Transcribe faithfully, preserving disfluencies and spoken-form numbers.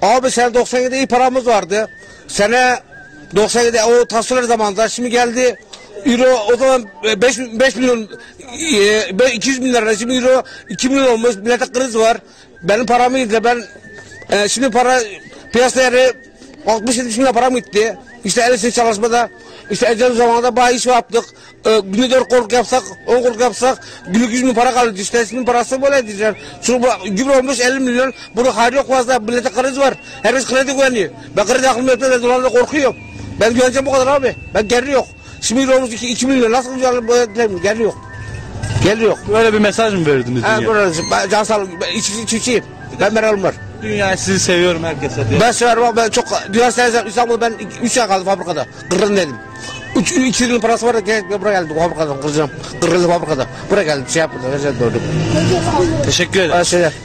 Abi sene doksan yedide iyi paramız vardı. Sene doksan yedi o tasvirler zamanında şimdi geldi. Euro o zaman beş milyon iki yüz bin lira, şimdi euro iki milyon olmuş, millete kriz var. Benim paramı yedi, ben e, şimdi para piyasa değeri altmış yetmiş milyon param gitti. İşte el işi çalışmada, işte ecel zamanında bayağı iş yaptık. E, günde dört kork yapsak, on kork yapsak günlük yüz bin para kaldı. İşte şimdi parası böyle diyeceğim. Çünkü gübre olmuş elli milyon, bunu hayır yok fazla, millete kriz var. Herkes kredi güveniyor. Ben kredi aklım yaptığında dolarda korkuyorum. Ben güveneceğim bu kadar abi. Ben geri yok. Şimdi olmuş iki milyon, nasıl güzel böyle geri yok. Geri yok. Böyle bir mesaj mı verdiniz Ha, dünya? böyle can sağlık, iç iç içiyim. Ben meralım var. Dünya sizi seviyorum herkese diye. Ben severim ama ben çok dünya seversen İstanbul'da ben üç ay kaldım fabrikada. Kırın dedim. Üç iki yılın parası var da gel buraya geldim fabrikadan kıracağım. Kırıldı fabrikada. Buraya geldim şey yapmadım. Doğru. Teşekkür ederim. Şeyler.